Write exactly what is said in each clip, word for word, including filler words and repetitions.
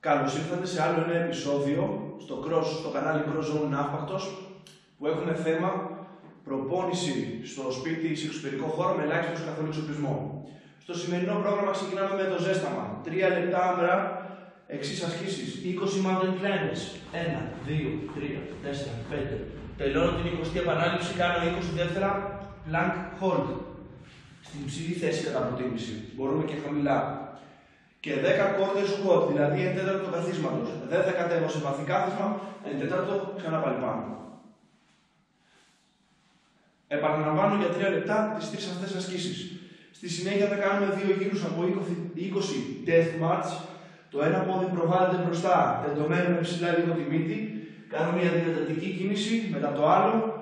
Καλώς ήρθατε σε άλλο ένα επεισόδιο στο, cross, στο κανάλι CrossZone Nafpaktos, που έχουμε θέμα προπόνηση στο σπίτι σε εξωτερικό χώρο με ελάχιστο καθόλου εξοπλισμό. Στο σημερινό πρόγραμμα ξεκινάμε με το ζέσταμα. τρία λεπτά Amrap, εξής ασκήσεις. είκοσι mountain climbers. ένα, δύο, τρία, τέσσερα, πέντε. Τελειώνω την εικοστή επανάληψη, κάνω είκοσι δεύτερα plank hold. Στην υψηλή θέση κατά προτίμηση. Μπορούμε και χαμηλά. Και δέκα κόρδες squat, δηλαδή εν τέταρτο καθίσματος. Δεν θα κατέβω σε βαθύ κάθισμα, εν τέταρτο ξανά πάλι πάνω. Επαναλαμβάνω για τρία λεπτά τις τρεις αυτές ασκήσεις. Στη συνέχεια θα κάνουμε δύο γύρους από είκοσι death march. Το ένα πόδι προβάλλεται μπροστά, τεντωμένο με ψηλά λίγο τη μύτη. Κάνω μια διατατική κίνηση μετά το άλλο.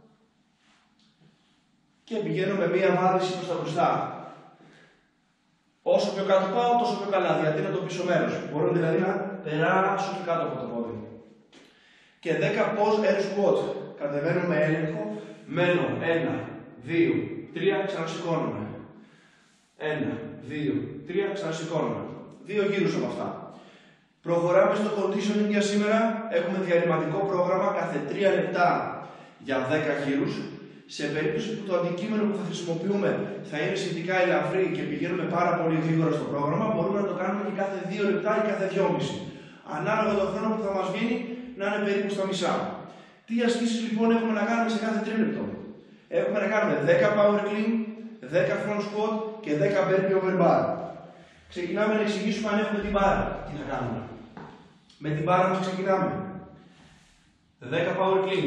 Και πηγαίνω με μια βάδιση προς τα μπροστά. Όσο πιο κάτω πάω, τόσο πιο καλά. Διατείνω το πίσω μέρος. Μπορώ δηλαδή να περάσω και κάτω από το πόδι. Και δέκα pose air squat. Κατεβαίνω με έλεγχο. Μένω. ένα, δύο, τρία, ξανασηκώνομαι. ένα, δύο, τρία, ξανασηκώνομαι. Δύο γύρους από αυτά. Προχωράμε στο conditioning για σήμερα. Έχουμε διαρρηματικό πρόγραμμα κάθε τρία λεπτά για δέκα γύρους. Σε περίπτωση που το αντικείμενο που θα χρησιμοποιούμε θα είναι σχετικά ελαφρύ και πηγαίνουμε πάρα πολύ γρήγορα στο πρόγραμμα, μπορούμε να το κάνουμε και κάθε δύο λεπτά ή κάθε δυόμιση. Ανάλογα το χρόνο που θα μας βγαίνει να είναι περίπου στα μισά. Τι ασκήσεις λοιπόν έχουμε να κάνουμε σε κάθε τρίλεπτο? Έχουμε να κάνουμε δέκα power clean, δέκα front squat και δέκα burpee over bar. Ξεκινάμε να εξηγήσουμε αν έχουμε την μπάρα. Τι να κάνουμε? Με την μπάρα μας ξεκινάμε. δέκα power clean.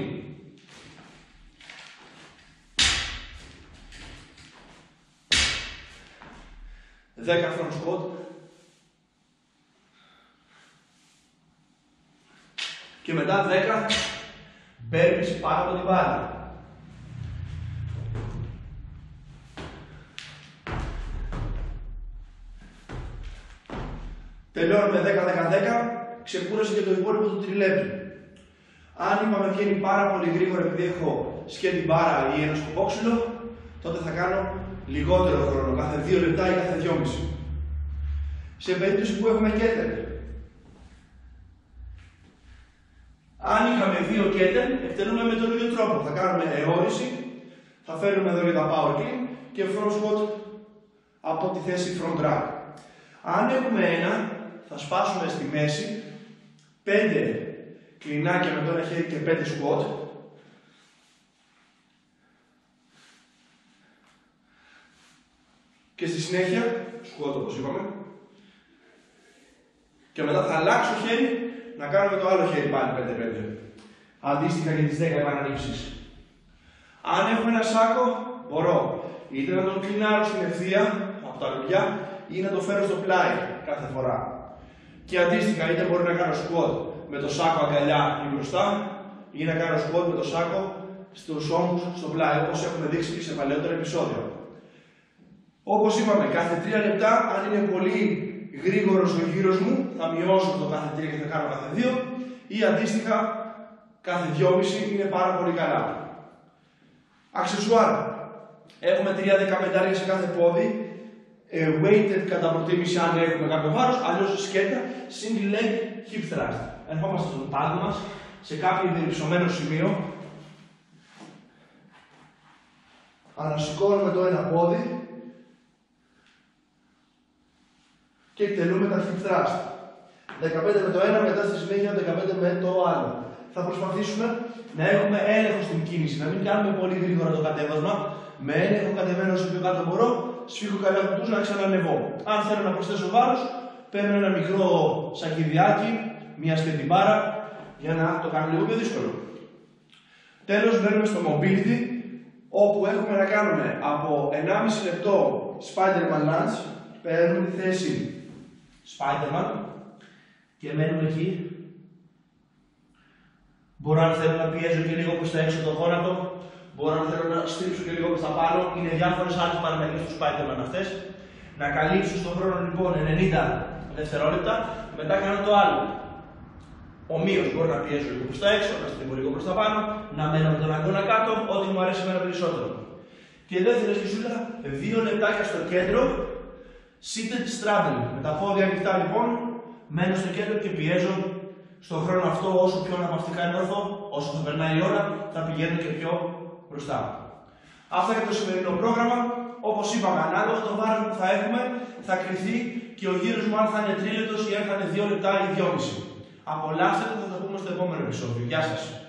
δέκα front squat και μετά δέκα burpees πάνω από την μπάρα. Τελειώνουμε δέκα δέκα δέκα, ξεκούρασε και το υπόλοιπο του τριλέπτου. Αν είπαμε βγαίνει πάρα πολύ γρήγορα επειδή έχω σκέτη μπάρα ή ένα σκοπόξυλο, τότε θα κάνω λιγότερο χρόνο, κάθε δύο λεπτά ή κάθε δυόμιση. Σε περίπτωση που έχουμε κέτερ. Αν είχαμε δύο κέτερ, εκτελούμε με τον ίδιο τρόπο. Θα κάνουμε αιώρηση, θα φέρουμε εδώ για τα power clean και front squat από τη θέση front rack. Αν έχουμε ένα, θα σπάσουμε στη μέση πέντε κλινάκια με το ένα χέρι και πέντε squat. Και στη συνέχεια, squat όπως είπαμε, και μετά θα αλλάξω χέρι να κάνουμε το άλλο χέρι πάλι πέντε πέντε. Αντίστοιχα για τις δέκα επαναλήψεις. Αν έχουμε ένα σάκο, μπορώ είτε να τον κλινάρω στην ευθεία από τα λουλιά ή να το φέρω στο πλάι κάθε φορά. Και αντίστοιχα, είτε μπορεί να κάνω squat με το σάκο αγκαλιά ή μπροστά, ή να κάνω squat με το σάκο στους ώμους στο πλάι, όπως έχουμε δείξει και σε παλαιότερα επεισόδια. Όπως είπαμε, κάθε τρία λεπτά, αν είναι πολύ γρήγορος ο γύρος μου, θα μειώσω το κάθε τρία και θα κάνω κάθε δύο, ή αντίστοιχα, κάθε δυόμιση είναι πάρα πολύ καλά. Accessory. Έχουμε τρία δεκαπεντάρια σε κάθε πόδι, ε, weighted κατά προτίμηση αν έχουμε κάποιο βάρος, αλλιώς σκέτα, single leg hip thrust. Ερχόμαστε στον πάγκο μας, σε κάποιο διρυψωμένο σημείο, ανασηκώνουμε το ένα πόδι, και εκτελούμε τα hip thrust. δεκαπέντε με το ένα, μετά στη συνέχεια δεκαπέντε με το άλλο. Θα προσπαθήσουμε να έχουμε έλεγχο στην κίνηση, να μην κάνουμε πολύ γρήγορα το κατέβασμα. Με έλεγχο κατεβαίνω όσο πιο κάτω μπορώ, σφίγγω καλά κουτούς να ξανανεβώ. Αν θέλω να προσθέσω βάρος, παίρνω ένα μικρό σακιδιάκι, μια σκέτη μπάρα, για να το κάνω λίγο πιο δύσκολο. Τέλος, μπαίνουμε στο mobility, όπου έχουμε να κάνουμε από ενάμιση λεπτό Spiderman Lunges. Παίρνουμε τη θέση Spiderman και μένουμε εκεί. Μπορώ αν θέλω να πιέζω και λίγο προς τα έξω το γόνατο, μπορώ αν θέλω να στρίψω και λίγο προς τα πάνω. Είναι διάφορες άλλες παραμετρίες του Spiderman αυτές. Να καλύψω στον χρόνο λοιπόν ενενήντα δευτερόλεπτα, μετά κάνω το άλλο. Ομοίως μπορώ να πιέζω λίγο προς τα έξω, να στρίβω λίγο προς τα πάνω, να μένω με τον αγώνα κάτω, ό,τι μου αρέσει εμένα περισσότερο. Και δεύτερη σκησούλα, δύο λεπτάκια στο κέντρο. Seated Straddle. Με τα πόδια ανοιχτά λοιπόν, μένω στο κέντρο και πιέζω στον χρόνο αυτό, όσο πιο αναπαυτικά νιώθω, όσο θα περνάει η ώρα, θα πηγαίνω και πιο μπροστά. Αυτά για το σημερινό πρόγραμμα. Όπως είπαμε, ανάλογα το βάρος που θα έχουμε, θα κριθεί και ο γύρος μου αν θα είναι τρίλεπτος ή αν θα είναι δύο λεπτά ή δυόμιση. Απολαύστε το, θα το πούμε στο επόμενο επεισόδιο. Γεια σας.